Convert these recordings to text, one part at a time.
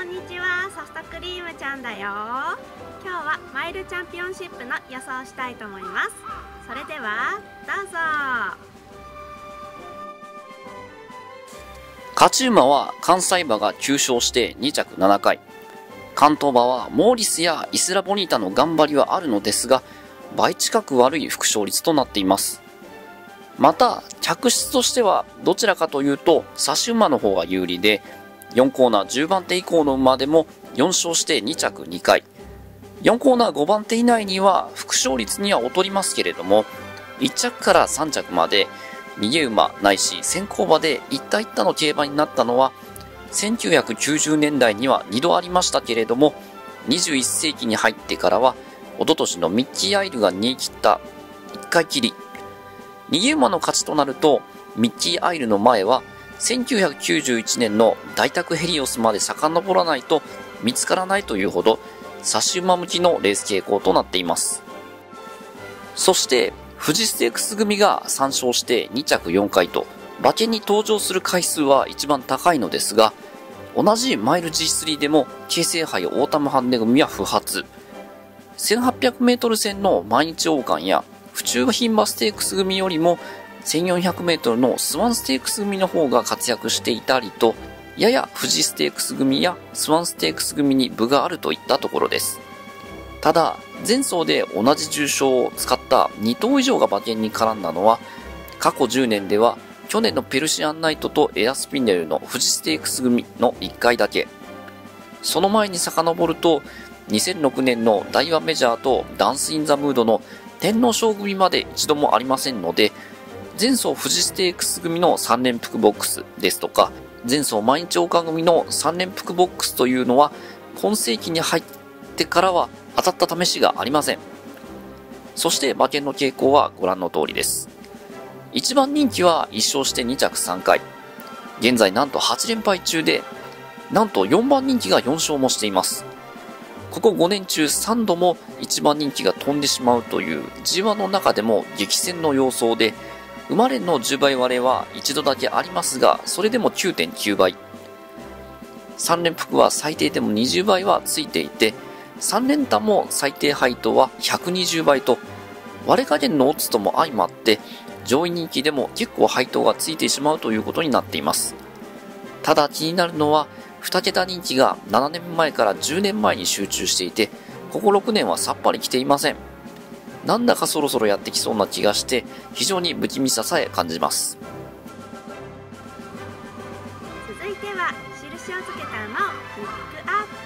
んにちは、ソフトクリームちゃんだよ。今日はマイルチャンピオンシップの予想をしたいと思います。それではどうぞ。 勝ち馬は関西馬が9勝して2着7回。関東馬はモーリスやイスラボニータの頑張りはあるのですが、倍近く悪い副勝率となっています。また、客室としてはどちらかというと差し馬の方が有利で、4コーナー10番手以降の馬でも4勝して2着2回。4コーナー5番手以内には副勝率には劣りますけれども、1着から3着まで逃げ馬ないし先行馬で一体一体の競馬になったのは1990年代には2度ありましたけれども、21世紀に入ってからは一昨年のミッキー・アイルが逃げ切った1回きり。逃げ馬の勝ちとなると、ミッキー・アイルの前は1991年の大宅ヘリオスまで遡らないと見つからないというほど差し馬向きのレース傾向となっています。そして富士ステークス組が3勝して2着4回と馬券に登場する回数は一番高いのですが、同じマイル G3 でも京成杯オータムハンデ組は不発。1800メートル戦の毎日王冠や府中牝馬ステークス組よりも1400メートルのスワンステークス組の方が活躍していたりと、やや富士ステークス組やスワンステークス組に分があるといったところです。ただ、前走で同じ重賞を使った2頭以上が馬券に絡んだのは、過去10年では去年のペルシアンナイトとエアスピネルの富士ステークス組の1回だけ。その前に遡ると、2006年のダイワメジャーとダンスインザムードの天皇賞組まで一度もありませんので、前走富士ステークス組の3連複ボックスですとか、前走毎日王冠組の3連複ボックスというのは、今世紀に入ってからは当たった試しがありません。そして馬券の傾向はご覧の通りです。1番人気は1勝して2着3回。現在なんと8連敗中で、なんと4番人気が4勝もしています。ここ5年中3度も1番人気が飛んでしまうという G1 の中でも激戦の様相で、馬連の10倍割れは一度だけありますが、それでも 9.9 倍。3連複は最低でも20倍はついていて、3連単も最低配当は120倍と、割れ加減のオッズとも相まって、上位人気でも結構配当がついてしまうということになっています。ただ気になるのは、2桁人気が7年前から10年前に集中していて、ここ6年はさっぱり来ていません。なんだかそろそろやってきそうな気がして、非常に不気味ささえ感じます。 続いては印をつけた馬をピックアッ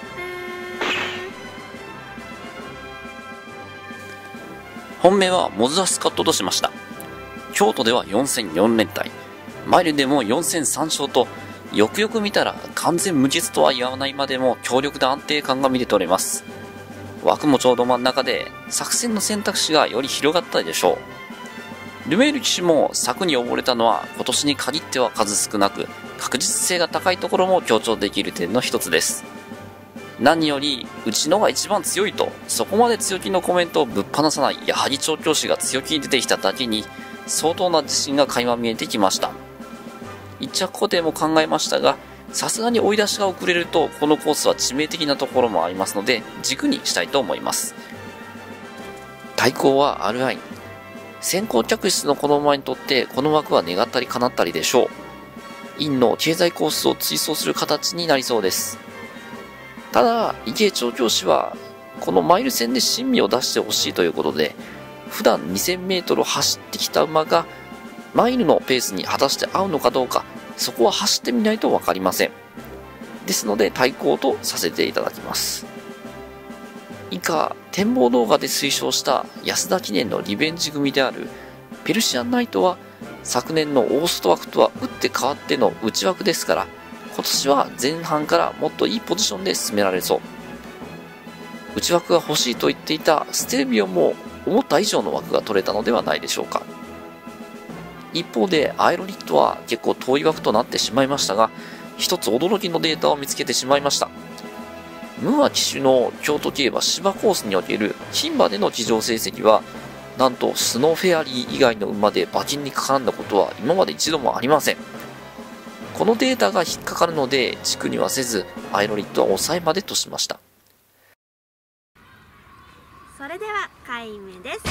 プ。 本命はモズアスカットとしました。京都では4戦4連敗、マイルでも4戦3勝と、よくよく見たら完全無実とは言わないまでも強力で安定感が見て取れます。枠もちょうど真ん中で作戦の選択肢がより広がったでしょう。ルメール騎手も柵に溺れたのは今年に限っては数少なく、確実性が高いところも強調できる点の一つです。何よりうちのが一番強いと、そこまで強気のコメントをぶっ放さない矢作調教師が強気に出てきただけに、相当な自信が垣間見えてきました。一着固定も考えましたが、さすがに追い出しが遅れるとこのコースは致命的なところもありますので、軸にしたいと思います。対抗はアルアイン。先行客室のこの馬にとってこの枠は願ったり叶ったりでしょう。インの経済コースを追走する形になりそうです。ただ池江調教師はこのマイル戦で新味を出してほしいということで、普段 2000m 走ってきた馬がマイルのペースに果たして合うのかどうか、そこは走ってみないと分かりません。ですので対抗とさせていただきます。以下、展望動画で推奨した安田記念のリベンジ組であるペルシアンナイトは、昨年のオースト枠とは打って変わっての内枠ですから、今年は前半からもっといいポジションで進められそう。内枠が欲しいと言っていたステレビオも思った以上の枠が取れたのではないでしょうか。一方でアイロリットは結構遠い枠となってしまいましたが、一つ驚きのデータを見つけてしまいました。ムーア騎手の京都競馬芝コースにおける牝馬での騎乗成績は、なんとスノーフェアリー以外の馬で馬券に絡んだことは今まで一度もありません。 このデータが引っかかるので地区にはせず、アイロリットは抑えまでとしました。 それでは回目です。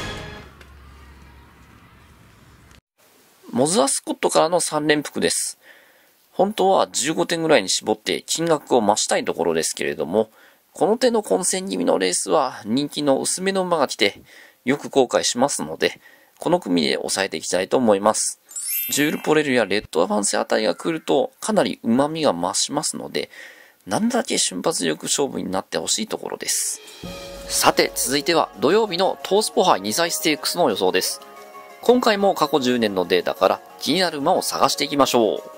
モズアスコットからの3連複です。本当は15点ぐらいに絞って金額を増したいところですけれども、この手の混戦気味のレースは人気の薄めの馬が来てよく後悔しますので、この組で抑えていきたいと思います。ジュールポレルやレッドアバンセあたりが来るとかなり旨味が増しますので、なんだけ瞬発力勝負になってほしいところです。さて続いては土曜日のトースポ杯2歳ステークスの予想です。今回も過去10年のデータから気になる馬を探していきましょう。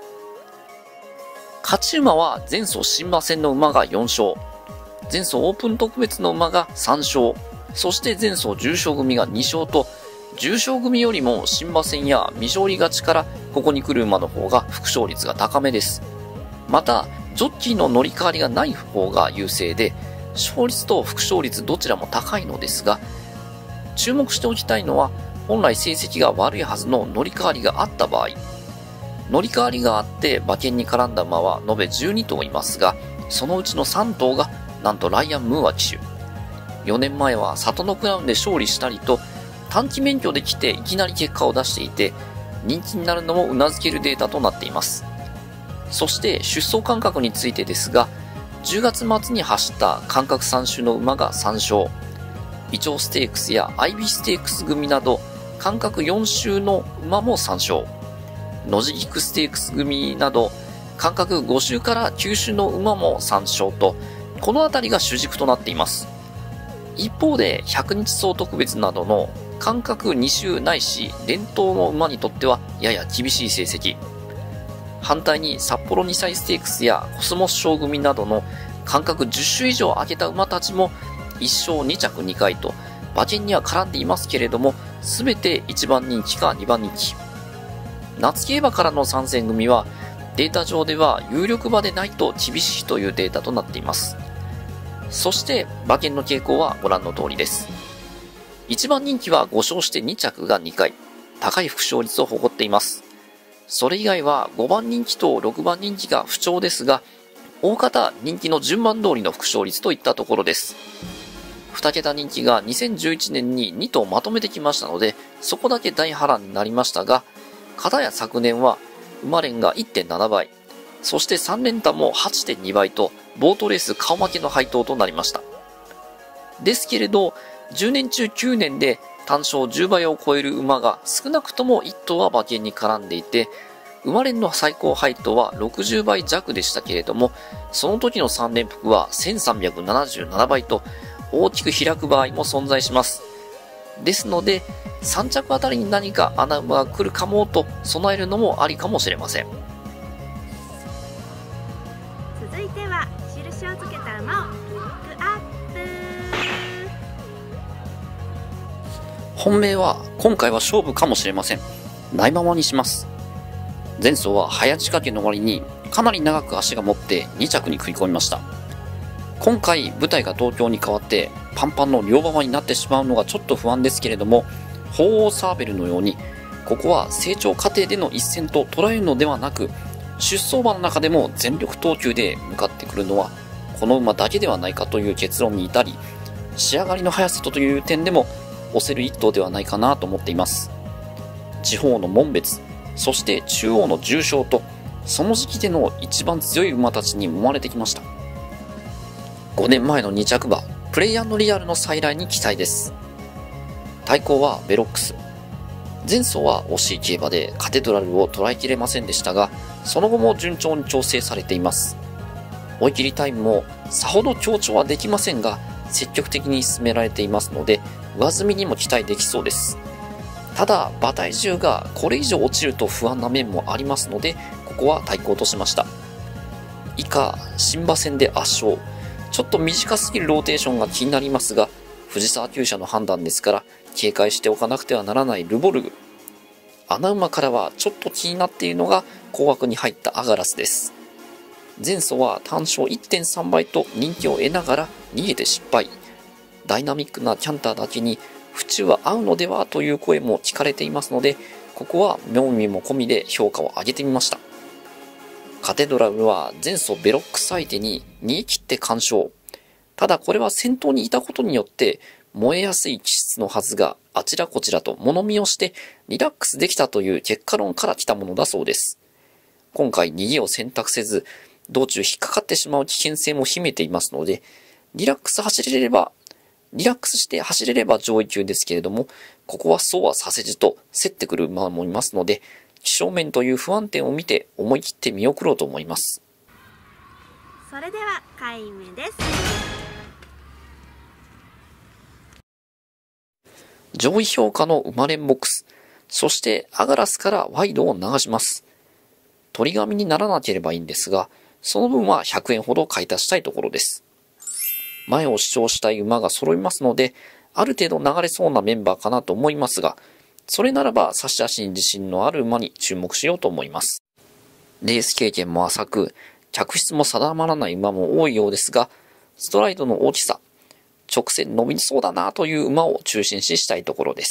勝ち馬は前走新馬戦の馬が4勝、前走オープン特別の馬が3勝、そして前走重賞組が2勝と、重賞組よりも新馬戦や未勝利勝ちからここに来る馬の方が副勝率が高めです。またジョッキーの乗り換わりがない方が優勢で、勝率と副勝率どちらも高いのですが、注目しておきたいのは本来成績が悪いはずの乗り換わりがあった場合、乗り換わりがあって馬券に絡んだ馬は延べ12頭いますが、そのうちの3頭がなんとライアン・ムーア騎手。4年前は里のクラウンで勝利したりと短期免許で来ていきなり結果を出していて、人気になるのも頷けるデータとなっています。そして出走間隔についてですが、10月末に走った間隔3週の馬が3勝、イチョウステークスやアイビーステークス組など間隔4週の馬も3勝、ノジギクステークス組など間隔5週から9週の馬も3勝と、この辺りが主軸となっています。一方で100日走特別などの間隔2週ないし連投の馬にとってはやや厳しい成績。反対に札幌2歳ステークスやコスモス賞組などの間隔10週以上空けた馬たちも1勝2着2回と馬券には絡んでいますけれども、全て1番人気か2番人気。夏競馬からの参戦組はデータ上では有力馬でないと厳しいというデータとなっています。そして馬券の傾向はご覧の通りです。1番人気は5勝して2着が2回、高い副勝率を誇っています。それ以外は5番人気と6番人気が不調ですが、大方人気の順番通りの副勝率といったところです。2桁人気が2011年に2頭まとめてきましたので、そこだけ大波乱になりましたが、片や昨年は馬連が 1.7 倍、そして3連単も 8.2 倍とボートレース顔負けの配当となりました。ですけれど10年中9年で単勝10倍を超える馬が少なくとも1頭は馬券に絡んでいて、馬連の最高配当は60倍弱でしたけれども、その時の3連複は1377倍と大きく開く場合も存在します。ですので3着あたりに何か穴馬が来るかもと備えるのもありかもしれません。 続いては印をつけた馬をピックアップ。 本命は今回は勝負かもしれません。ないままにします。前走は早仕掛けの割にかなり長く足が持って2着に食い込みました。今回舞台が東京に変わってパンパンの両馬場になってしまうのがちょっと不安ですけれども、鳳凰サーベルのようにここは成長過程での一戦と捉えるのではなく、出走馬の中でも全力投球で向かってくるのはこの馬だけではないかという結論に至り、仕上がりの速さという点でも押せる一頭ではないかなと思っています。地方の門別、そして中央の重賞と、その時期での一番強い馬たちに揉まれてきました。5年前の2着馬プレイ&リアルの再来に期待です。対抗はベロックス。前走は惜しい競馬でカテドラルを捉えきれませんでしたが、その後も順調に調整されています。追い切りタイムもさほど強調はできませんが、積極的に進められていますので上積みにも期待できそうです。ただ馬体重がこれ以上落ちると不安な面もありますので、ここは対抗としました。以下新馬戦で圧勝、ちょっと短すぎるローテーションが気になりますが、藤沢厩舎の判断ですから警戒しておかなくてはならないルボルグ。穴馬からはちょっと気になっているのが高額に入ったアガラスです。前走は単勝 1.3 倍と人気を得ながら逃げて失敗。ダイナミックなキャンターだけに府中は合うのではという声も聞かれていますので、ここは妙味も込みで評価を上げてみました。 カテドラルは前走ベロックス相手に逃げ切って完勝。ただこれは先頭にいたことによって燃えやすい気質のはずがあちらこちらと物見をしてリラックスできたという結果論から来たものだそうです。今回逃げを選択せず道中引っかかってしまう危険性も秘めていますので、リラックスして走れれば上位級ですけれども、ここはそうはさせじと競ってくる馬もいますので、気象面という不安点を見て思い切って見送ろうと思います。 それでは回目です。 上位評価の馬連ボックス、そしてアガラスからワイドを流します。取り紙にならなければいいんですが、その分は100円ほど買い足したいところです。前を主張したい馬が揃いますので、ある程度流れそうなメンバーかなと思いますが、それならば差し出しに自信のある馬に注目しようと思います。レース経験も浅く、客室も定まらない馬も多いようですが、ストライドの大きさ、直線伸びそうだなという馬を中心視したいところです。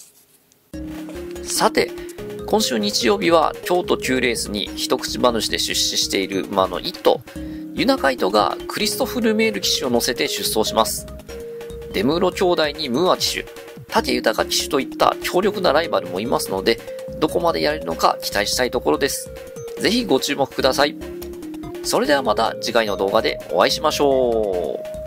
さて、今週日曜日は京都9レースに一口馬主で出資している馬の1頭、ユナカイトがクリストフ・ルメール騎手を乗せて出走します。デムーロ兄弟にムーア騎手、武豊騎手といった強力なライバルもいますので、どこまでやれるのか期待したいところです。ぜひご注目ください。それではまた次回の動画でお会いしましょう。